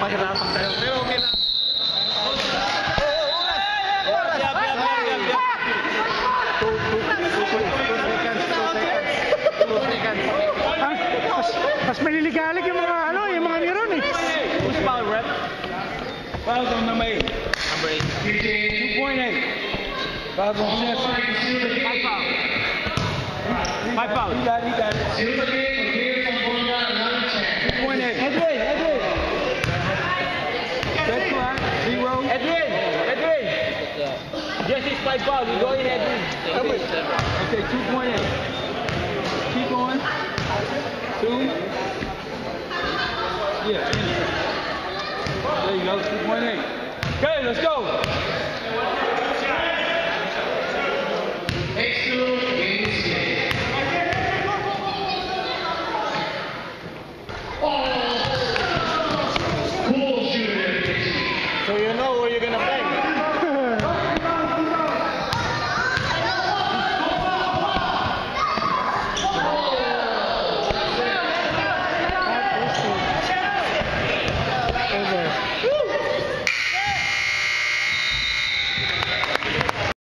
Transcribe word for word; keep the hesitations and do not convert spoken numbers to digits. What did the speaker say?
pahirapan tayo. Pero okay lang. Mas maliligalig yung mga ano, yung mga niron eh. Who's foul, rep? Foul on number eight. Number eight. two point eight. Foul on Chelsea. Five foul. Five foul. He got it, he got it. two point eight. Edwin, Edwin. Set clock, zero. Edwin! Edwin! Jesse's five foul. You go in, Edwin. Okay, two point eight. Keep going. Two. Yeah, finish. There you go, two point eight. Okay, let's go. So you know where you're gonna play.